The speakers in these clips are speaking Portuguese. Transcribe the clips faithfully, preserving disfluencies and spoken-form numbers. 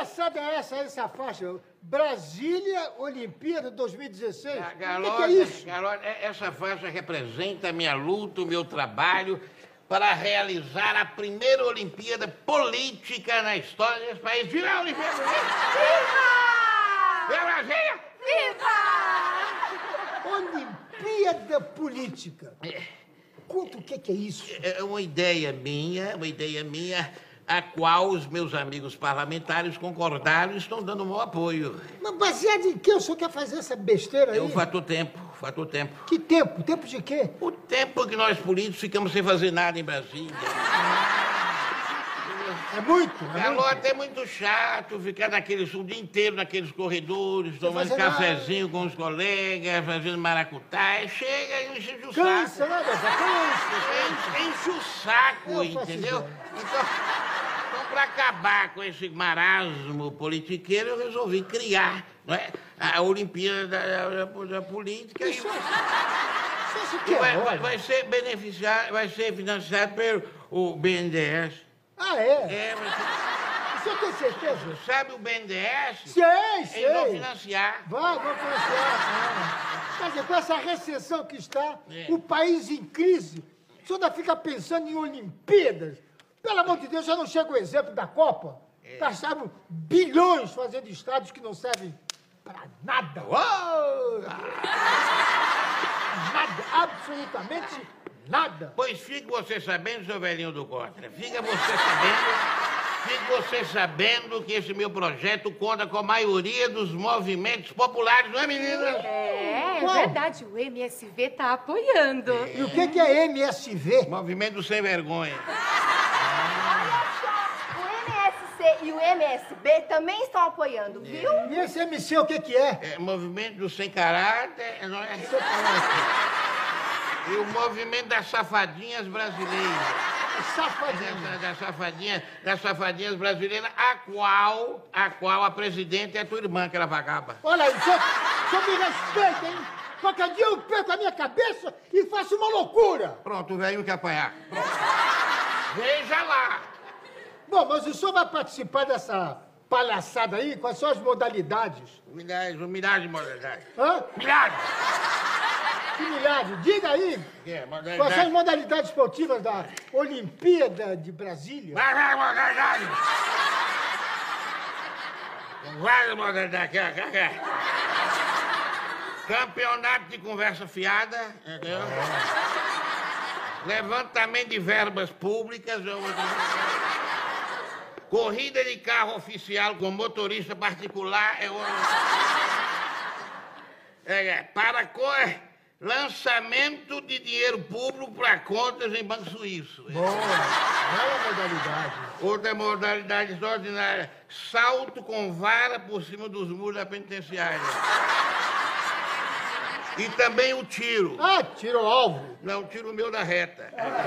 palhaçada é essa, essa faixa? Brasília, Olimpíada dois mil e dezesseis? Ah, O que, Carlota, que é isso? Carlota, essa faixa representa a minha luta, o meu trabalho para realizar a primeira Olimpíada política na história desse país. Viva a Olimpíada! Viva! Viva Brasília! Viva! Olimpíada política. É. Conta o que, que é isso. É uma ideia minha, uma ideia minha, a qual os meus amigos parlamentares concordaram e estão dando o meu apoio. Mas baseado em quê? O senhor quer fazer essa besteira aí? É o fator tempo, o fator tempo. Que tempo? Tempo de quê? O tempo que nós políticos ficamos sem fazer nada em Brasília. É muito? É Carlota, muito. é muito chato ficar naqueles, o dia inteiro naqueles corredores, tomando fazer nada. cafezinho com os colegas, fazendo maracutaia. Chega e enche o Cansa, saco. né, Dessa? Cansa. Enche, enche o saco, Eu faço entendeu? ideia. Então, então para acabar com esse marasmo politiqueiro, eu resolvi criar, não é, a Olimpíada da, da, da Política. Isso, E- isso que e é vai, vai, hora. vai ser beneficiado, vai ser financiado pelo B N D E S. Ah, é? É, vai ser- O senhor tem certeza? sabe o B N D E S? Sei, Eles vão sei. financiar. Vai, vamos financiar. Quer dizer, com essa recessão que está, É. o país em crise, o senhor ainda fica pensando em Olimpíadas? Pelo amor de Deus, já não chega o exemplo da Copa? É. Gastaram bilhões fazendo estádios que não servem para nada. Uou! Nada, absolutamente nada. Pois fique você sabendo, seu velhinho do Cotra. Fica você sabendo, fique você sabendo que esse meu projeto conta com a maioria dos movimentos populares, não é, menina? É, é Qual? verdade. O M S V tá apoiando. E o que que é M S V? Movimento sem vergonha. Olha só, o M S C e o M S B também estão apoiando, viu? E esse M C o que que é? É, movimento do sem caráter, não é? E o movimento das safadinhas brasileiras. Safadinho. Das, das safadinhas, das safadinhas brasileiras, a qual, a qual a presidente é tua irmã, aquela vagaba. Olha aí, o senhor, o senhor me respeita, hein? Qualquer dia eu perco a minha cabeça e faço uma loucura. Pronto, o velho que apanhar. Pronto. Veja lá. Bom, mas o senhor vai participar dessa palhaçada aí? Quais são as modalidades? Milhares, milhares de modalidades. Hã? Milhares! Que milhares? Diga aí. Que é, Quais são as modalidades? modalidades esportivas da Olimpíada de Brasília? Vai, vai, modalidades! Várias modalidades. Quer, quer, quer. Campeonato de conversa fiada, entendeu? Levantamento de verbas públicas. eu- Corrida de carro oficial com motorista particular. É, outro. é, é, para co... lançamento de dinheiro público para contas em banco suíço. Boa, bela modalidade. Outra modalidade extraordinária, salto com vara por cima dos muros da penitenciária. E também o tiro. Ah, tiro ao alvo. Não, tiro meu da reta.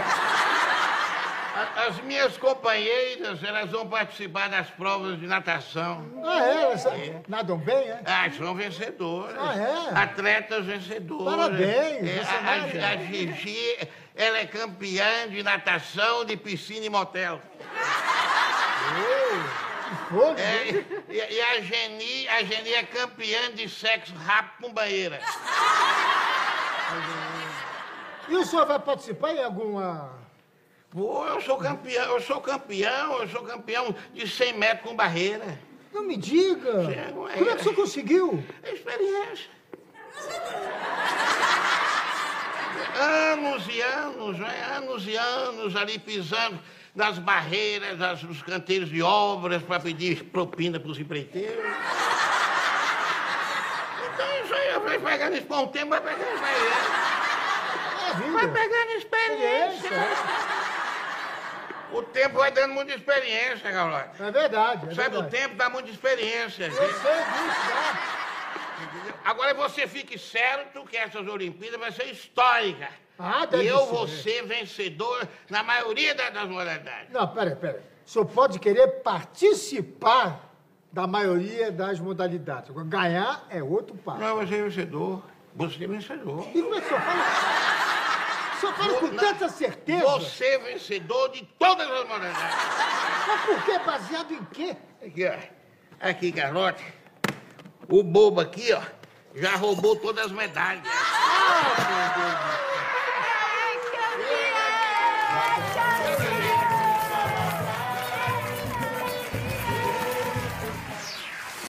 A- As minhas companheiras, elas vão participar das provas de natação. Ah, é? Elas nadam bem, é? Ah, são vencedoras. Ah, é? Atletas vencedoras. Parabéns, É, você a, nada. a, a Gigi, ela é campeã de natação, de piscina e motel. Que fogo, É, hein? e, e a Geni, a Geni é campeã de sexo rápido com banheira. E o senhor vai participar em alguma... Pô, eu sou campeão, eu sou campeão, eu sou campeão de cem metros com barreira. Não me diga. Sim, não é. Como é que o senhor conseguiu? É experiência. Anos e anos, não é? Anos e anos ali pisando nas barreiras, nas, nos canteiros de obras para pedir propina para os empreiteiros. Então isso aí vai pegando esse bom tempo, vai pegando experiência. É vida. Vai pegando experiência. Experiência. O tempo vai dando muita experiência, Carlota. É verdade, é Sabe, o verdade. tempo dá muita experiência. Eu gente. sei disso, né? Entendeu? Agora você fique certo que essas Olimpíadas vai ser histórica. Ah, deve E eu ser. vou ser vencedor na maioria da- das modalidades. Não, pera, pera. O senhor pode querer participar da maioria das modalidades. Agora, ganhar é outro passo. Não, você é vencedor. Você é vencedor. E como é que o senhor fala? O senhor fala com Não, tanta certeza. Você é vencedor de todas as modalidades. Mas por quê? Baseado em quê? Aqui, ó. Aqui, Carlote. O bobo aqui, ó, já roubou todas as medalhas.